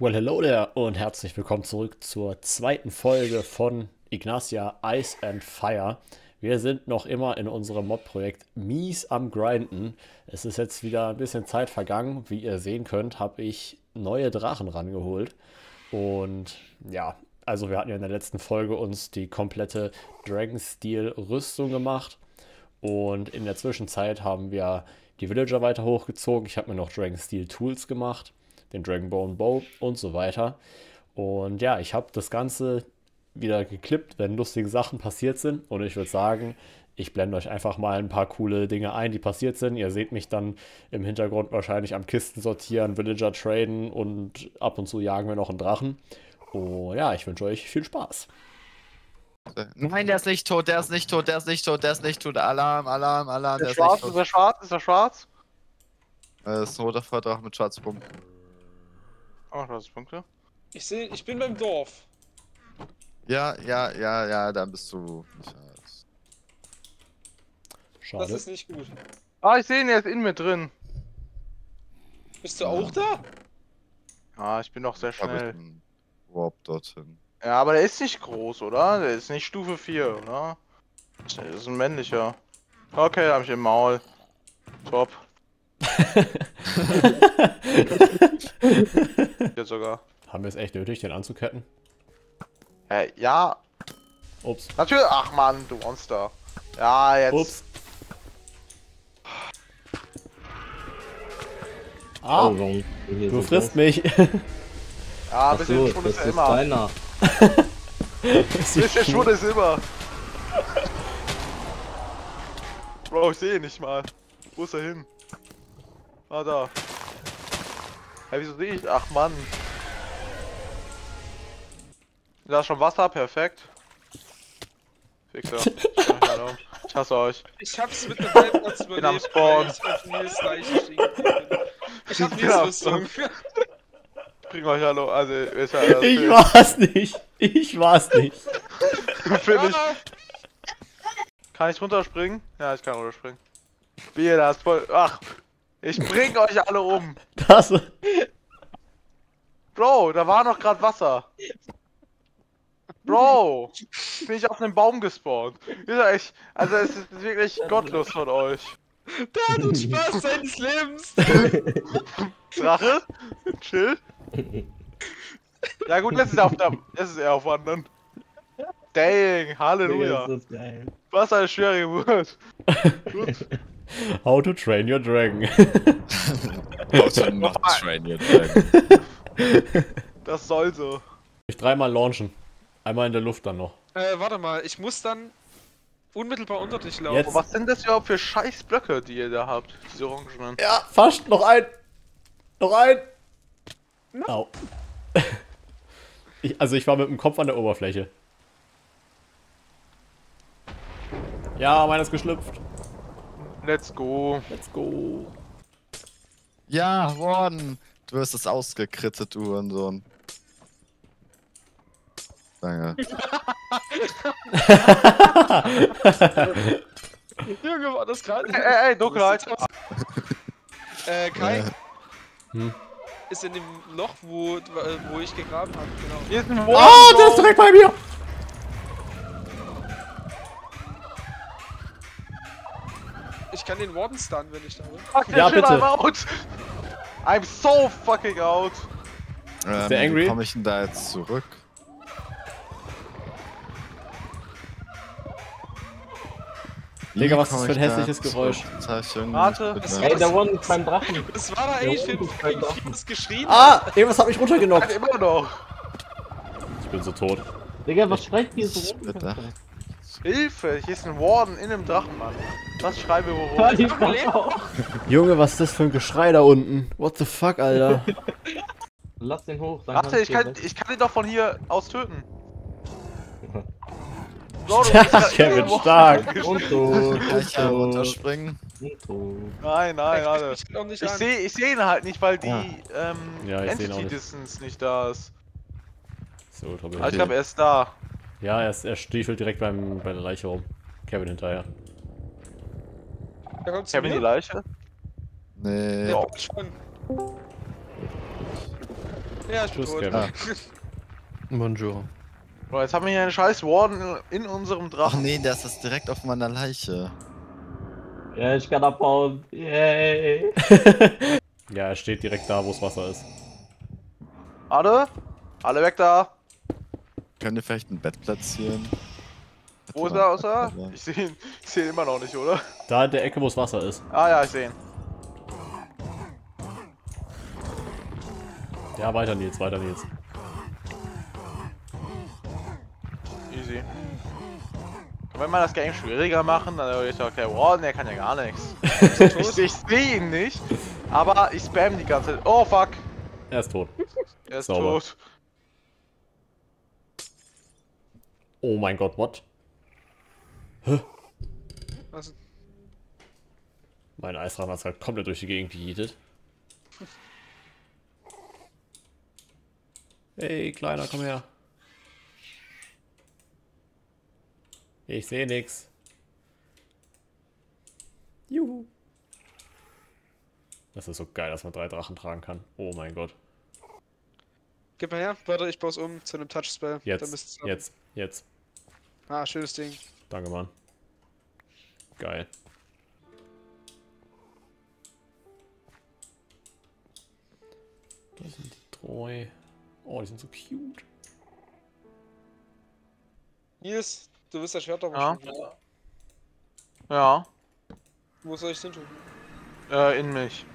Well, hello there und herzlich willkommen zurück zur zweiten Folge von Ignacia Ice and Fire. Wir sind noch immer in unserem Mod-Projekt mies am Grinden. Es ist jetzt wieder ein bisschen Zeit vergangen. Wie ihr sehen könnt, habe ich neue Drachen rangeholt. Und ja, also wir hatten ja in der letzten Folge uns die komplette Dragon-Steel-Rüstung gemacht. Und in der Zwischenzeit haben wir die Villager weiter hochgezogen. Ich habe mir noch Dragon Steel Tools gemacht, den Dragonbone Bow und so weiter. Und ja, ich habe das Ganze wieder geklippt, wenn lustige Sachen passiert sind. Und ich würde sagen, ich blende euch einfach mal ein paar coole Dinge ein, die passiert sind. Ihr seht mich dann im Hintergrund wahrscheinlich am Kisten sortieren, Villager traden und ab und zu jagen wir noch einen Drachen. Und ja, ich wünsche euch viel Spaß. Nein, der ist nicht tot, der ist nicht tot, der ist nicht tot, der ist nicht tot. Alarm, Alarm, Alarm, Der der ist schwarz, nicht ist tot. er schwarz? Ist er schwarz? Das ist ein roter Vortrag mit Schwarzpumpen. Oh, das ist Punkte. Ich bin beim Dorf. Ja, dann bist du nicht alles. Das Schade. ist nicht gut. Ah, ich sehe ihn, er ist in mir drin. Bist du auch da? Ah, ich bin doch sehr Hab ich schnell. einen Warp dorthin. Ja, aber der ist nicht groß, oder? Der ist nicht Stufe 4, oder? Das ist ein männlicher. Okay, hab ich im Maul. Top. Jetzt sogar. Haben wir es echt nötig, den anzuketten? Ja, Ups. natürlich. Ach man, du Monster. Ja, jetzt. Ups. Ah, Oh, warum hier du so frisst groß? mich. Ja, ein Ach bisschen so, Schwund ist das ja ist immer. deiner. Ein bisschen Schwund ist immer. Bro, ich sehe ihn nicht mal. Wo ist er hin? Ah, da. Hä, wieso sehe ich? Ach Mann. Da ist schon Wasser, perfekt. Fixer. Ich hasse euch. Ich hab's mit einem Halbplatz Bin am überlebt, Spawn. weil ich auf Nils Leiche stehen geblieben bin. Ich hab Bin am Nils Rüstung. Ich bring euch hallo. Also, ist ja Ich war's nicht. Ich war's nicht. Finde ich. Kann ich runterspringen? Ja, ich kann runterspringen. Bier, das ist voll. Ach, ich bring euch alle um. Das. Bro, da war noch gerade Wasser. Bro, bin ich auf einem Baum gespawnt. Ist ja echt, also es ist wirklich gottlos von euch. Der hat den Spaß seines Lebens. Drache? Chill. Ja gut, jetzt ist er auf Wandern. Dang, Halleluja. Das ist geil. Was eine schwere Geburt. Gut. How to train your dragon. How to not train your dragon. Das soll so. Ich dreimal launchen. Einmal in der Luft dann noch. Warte mal, ich muss dann unmittelbar unter dich laufen. Jetzt. Was sind das überhaupt für scheiß Blöcke, die ihr da habt? Diese Orangenen. Ja, fast. Noch ein. Noch ein. Au. Also ich war mit dem Kopf an der Oberfläche. Ja, meiner ist geschlüpft. Let's go. Let's go. Ja, Warden! Du wirst es ausgekrittet, du Hurensohn. Danke. Junge, war das gerade? Ey, Dunkelheit. Kai Hm. ist in dem Loch, wo ich gegraben habe, genau. Hier ist ein Oh, Warden. der ist direkt bei mir. Ich kann den Warden stunnen, wenn ich da bin. Fuck, Ja, shit, bitte. I'm out. I'm so fucking out. der angry? Wie komme ich denn da jetzt zurück? Digga, was ist Wie das komm für ein ich da hässliches Geräusch? zurück? Das hab ich irgendwie Warte. nicht Es bemerkt. Ey, da wurden beim Drachen. Das war da eigentlich für das geschrien. Ah, irgendwas hat mich Hat runtergenockt. immer noch. Ich bin so tot. Digga, was schreit hier so rum? Bitte. Hilfe, hier ist ein Warden in einem Drachen, Mann. Was schreibe wo? Ja, die Drache auch. Junge, was ist das für ein Geschrei da unten? What the fuck, Alter? Lass den hoch. dann Warte, kannst du ich kann ihn doch von hier aus töten. weg. Bro, Stark, bist grad Kevin, in den stark. Warden Und tot. Kann ich ja runterspringen? Und tot. Nein, nein, warte. Ich noch nicht Ich an. sehe ihn halt nicht, weil die Ja. Ja, ich seh ihn auch Entity nicht. Distance nicht da ist. So, ultra Aber blöd. ich glaube, er ist da. Ja, er stiefelt direkt bei der Leiche rum. Kevin hinterher. Da kommt zu Kevin die mir. Leiche? Nee. Ja. Schon. Ja, ich bin Tschüss, tot. Kevin. Bonjour. So, jetzt haben wir hier einen scheiß Warden in unserem Ach Drachen. nee, der ist direkt auf meiner Leiche. Ja, ich kann abhauen. Yay. Ja, er steht direkt da, wo das Wasser ist. Alle? Alle weg da. Könnt ihr vielleicht ein Bett platzieren? Wo ist er außer? Ich sehe ihn immer noch nicht, oder? Da in der Ecke, wo das Wasser ist. Ah ja, ich sehe ihn. Ja, weiter Nils, weiter Nils. Easy. Wenn wir das Game schwieriger machen, dann würde ich sagen, okay, Warden, der kann ja gar nichts. Ich sehe ihn nicht, aber ich spam die ganze Zeit. Oh fuck, Er ist tot. er ist Sauber. tot. Oh mein Gott, what? Was? Mein Eisdrachen hat halt komplett durch die Gegend gejietet. Hey, Kleiner, komm her. Ich sehe nix. Juhu. Das ist so geil, dass man 3 Drachen tragen kann. Oh mein Gott. Gib mal her, warte, ich baue es um zu einem Touch-Spell. Dann müsst's Jetzt, jetzt. Ah, schönes Ding. Danke, Mann. Geil. Das sind die 3. Oh, die sind so cute. Nils, du wirst das Schwert doch Ja. bestimmt. Ja, Wo soll ich hin tun? in mich.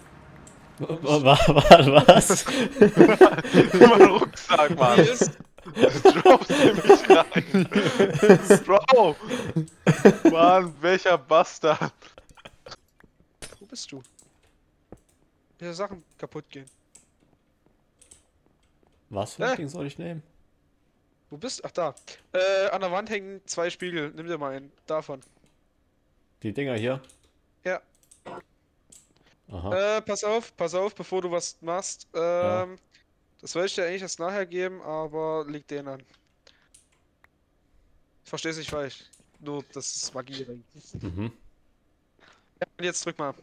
Was? Mein Rucksack, Mann. Nils, Droppst in mich rein. Bro! Mann, welcher Bastard. wo bist du? Hier Sachen kaputt gehen. Was für ein Ding soll ich nehmen? Wo bist du? Ach, da. An der Wand hängen 2 Spiegel. Nimm dir mal einen. Davon. Die Dinger hier? Ja. Aha. Pass auf, bevor du was machst. Ja. Das wollte ich dir eigentlich erst nachher geben, aber leg den an. Ich versteh's nicht falsch. Nur, das ist Magie. Mhm. Ja, und jetzt drück mal.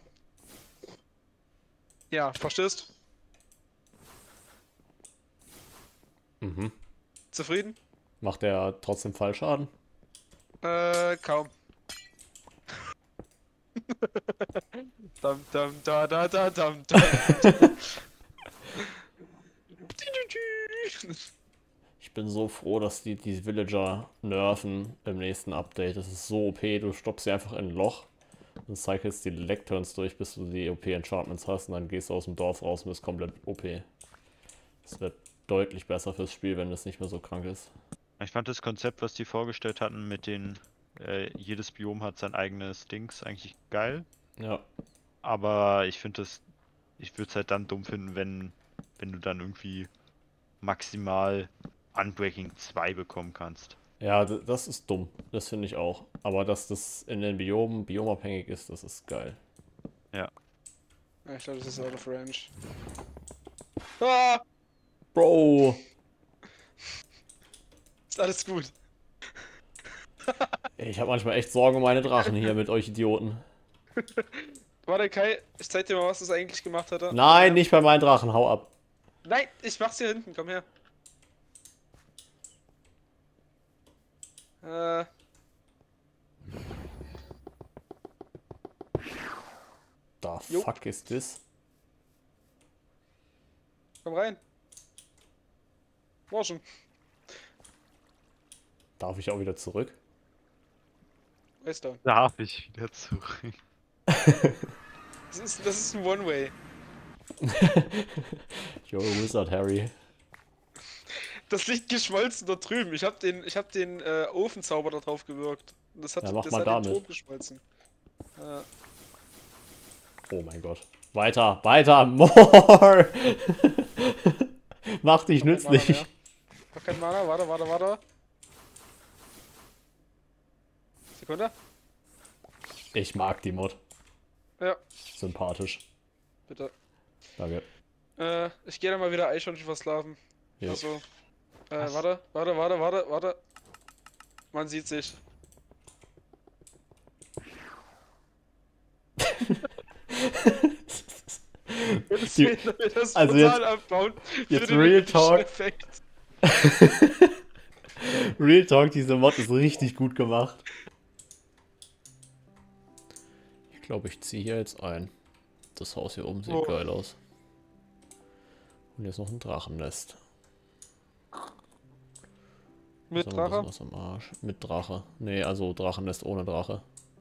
Ja, verstehst? Mhm. Zufrieden? Macht der trotzdem Fallschaden? Kaum. Dam, dam, da, da, da, dam, dam. Ich bin so froh, dass die Villager nerven im nächsten Update. Das ist so OP, du stoppst sie einfach in ein Loch und cyclest die Lecturns durch, bis du die OP-Enchantments hast und dann gehst du aus dem Dorf raus und bist komplett OP. Das wird deutlich besser fürs Spiel, wenn es nicht mehr so krank ist. Ich fand das Konzept, was die vorgestellt hatten, mit den jedes Biom hat sein eigenes Dings, eigentlich geil. Ja, Aber ich finde das, ich würde es halt dann dumm finden, wenn du dann irgendwie maximal Unbreaking 2 bekommen kannst. ja, das ist dumm. Das finde ich auch. Aber dass das in den Biomen biomabhängig ist, das ist geil. Ja, ich glaube, das ist out of range. Ah! Bro! Ist alles gut. Ich habe manchmal echt Sorgen um meine Drachen hier mit euch Idioten. Warte, Kai, ich zeig dir mal, was das eigentlich gemacht hat. Nein, nicht bei meinen Drachen, hau ab. Nein, ich mach's hier hinten, komm her. The Jo. fuck is this? Komm rein. War schon. Darf ich auch wieder zurück? Weiß da. Darf ich wieder zurück? Das ist ein One-Way. You're a wizard, Harry. Das liegt geschmolzen da drüben. Ich hab den Ofenzauber da drauf gewirkt. Und das hat, Ja, mach das mal hat den damit. Ton geschmolzen. Oh mein Gott. Weiter, weiter, more! Mach dich nützlich. Noch kein Mana, warte. Sekunde. Ich mag die Mod. Ja, Sympathisch. bitte. Danke. Ich gehe dann mal wieder Eichhörnchen versklaven. Jo. Also, warte. Man sieht sich. sehen, wir das also brutal jetzt- abbauen. jetzt für den Real epischen Talk. Effekt. Real Talk, diese Mod ist richtig gut gemacht. Ich glaube, ich ziehe hier jetzt ein. Das Haus hier oben sieht Oh. geil aus. Und hier ist noch ein Drachennest. Mit Ist aber ein bisschen Drache? was am Arsch. Mit Drache. Nee, also Drachennest ohne Drache.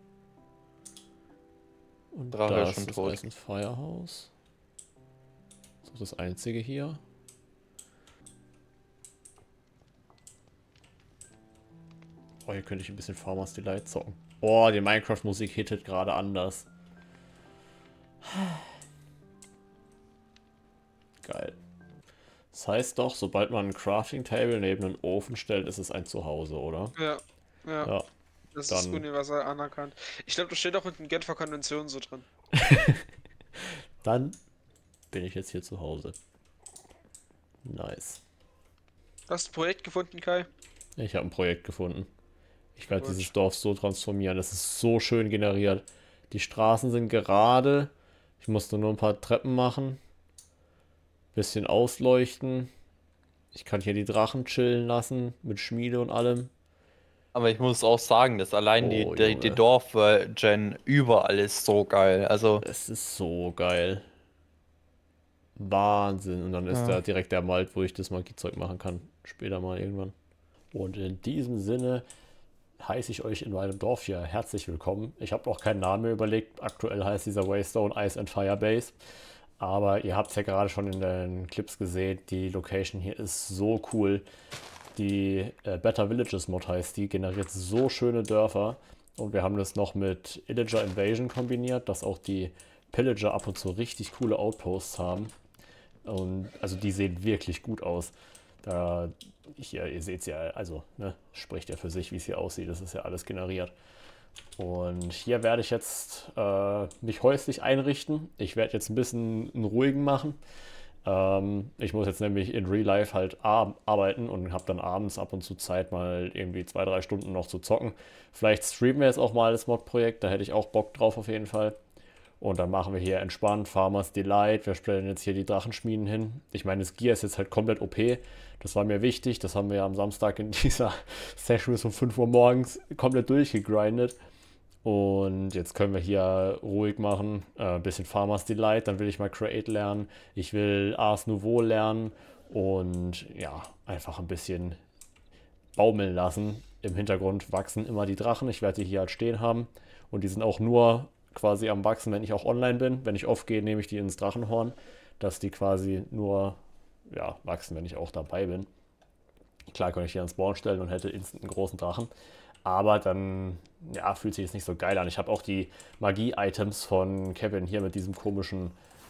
Und Drache da ist ist schon das tot. Ice and Firehouse. Das ist das einzige hier. Oh, hier könnte ich ein bisschen Farmers Delight zocken. Oh, die Minecraft-Musik hittet gerade anders. Geil. Das heißt doch, sobald man ein Crafting-Table neben einen Ofen stellt, ist es ein Zuhause, oder? Ja. Ja, Ja. das dann- ist universal anerkannt. Ich glaube, das steht auch in den Genfer Konventionen so drin. Dann bin ich jetzt hier zu Hause. Nice. Hast du ein Projekt gefunden, Kai? Ich habe ein Projekt gefunden. Ich werde Gut. dieses Dorf so transformieren. Das ist so schön generiert. Die Straßen sind gerade. Ich musste nur ein paar Treppen machen. Bisschen ausleuchten. Ich kann hier die Drachen chillen lassen. Mit Schmiede und allem. Aber ich muss auch sagen, dass allein die Junge. Dorf-Gen überall ist so geil. Also, Es ist so geil. Wahnsinn. Und dann ist Ja. da direkt der Wald, wo ich das Magiezeug machen kann. Später mal irgendwann. Und in diesem Sinne heiße ich euch in meinem Dorf hier herzlich willkommen. Ich habe noch keinen Namen mehr überlegt. Aktuell heißt dieser Waystone Ice and Fire Base. Aber ihr habt es ja gerade schon in den Clips gesehen. Die Location hier ist so cool. Die Better Villages Mod heißt die. Generiert so schöne Dörfer. Und wir haben das noch mit Illager Invasion kombiniert, dass auch die Pillager ab und zu richtig coole Outposts haben. Und also die sehen wirklich gut aus. Da hier, ihr seht es ja, also ne, spricht ja für sich, wie es hier aussieht. Das ist ja alles generiert. Und hier werde ich jetzt mich häuslich einrichten. Ich werde jetzt ein bisschen einen ruhigen machen. Ich muss jetzt nämlich in Real Life halt arbeiten und habe dann abends ab und zu Zeit, mal irgendwie 2-3 Stunden noch zu zocken. Vielleicht streamen wir jetzt auch mal das Mod-Projekt, da hätte ich auch Bock drauf auf jeden Fall. Und dann machen wir hier entspannt Farmers Delight. Wir stellen jetzt hier die Drachenschmieden hin. Ich meine, das Gear ist jetzt halt komplett OP. Das war mir wichtig. Das haben wir ja am Samstag in dieser Session bis um 5 Uhr morgens komplett durchgegrindet. Und jetzt können wir hier ruhig machen. Ein bisschen Farmers Delight. Dann will ich mal Create lernen. Ich will Ars Nouveau lernen. Und ja, einfach ein bisschen baumeln lassen. Im Hintergrund wachsen immer die Drachen. Ich werde die hier halt stehen haben. Und die sind auch nur quasi am Wachsen, wenn ich auch online bin. Wenn ich off gehe, nehme ich die ins Drachenhorn, dass die quasi nur ja, wachsen, wenn ich auch dabei bin. Klar kann ich hier einen Spawn stellen und hätte instant einen großen Drachen, aber dann ja, fühlt sich jetzt nicht so geil an. Ich habe auch die Magie-Items von Kevin hier mit diesem komischen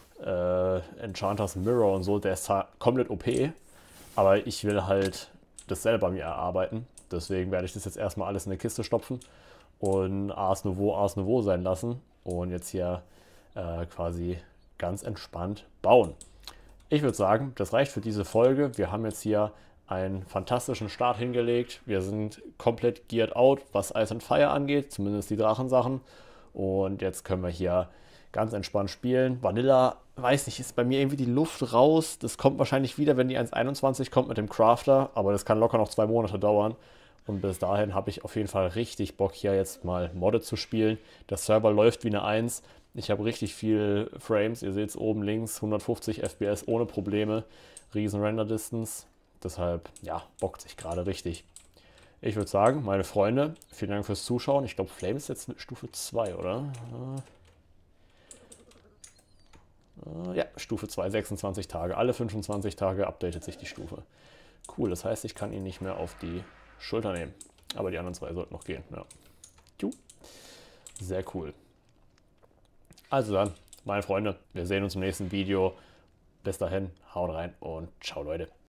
Enchanters Mirror und so, der ist zwar komplett OP, aber ich will halt das selber mir erarbeiten. Deswegen werde ich das jetzt erstmal alles in eine Kiste stopfen und Ars Nouveau sein lassen und jetzt hier quasi ganz entspannt bauen. Ich würde sagen, das reicht für diese Folge. Wir haben jetzt hier einen fantastischen Start hingelegt. Wir sind komplett geared out, was Ice and Fire angeht, zumindest die Drachensachen. Und jetzt können wir hier ganz entspannt spielen. Vanilla, weiß nicht, ist bei mir irgendwie die Luft raus. Das kommt wahrscheinlich wieder, wenn die 1.21 kommt mit dem Crafter, aber das kann locker noch 2 Monate dauern. Und bis dahin habe ich auf jeden Fall richtig Bock, hier jetzt mal Modde zu spielen. Der Server läuft wie eine 1. Ich habe richtig viel Frames. Ihr seht es oben links, 150 FPS ohne Probleme. Riesen Render Distance. Deshalb, ja, bockt sich gerade richtig. Ich würde sagen, meine Freunde, vielen Dank fürs Zuschauen. Ich glaube, Flame ist jetzt mit Stufe 2, oder? Ja, Stufe 2, 26 Tage. Alle 25 Tage updatet sich die Stufe. Cool, das heißt, ich kann ihn nicht mehr auf die Schulter nehmen. Aber die anderen 2 sollten noch gehen. Ja. Sehr cool. Also dann, meine Freunde, wir sehen uns im nächsten Video. Bis dahin, haut rein und ciao, Leute.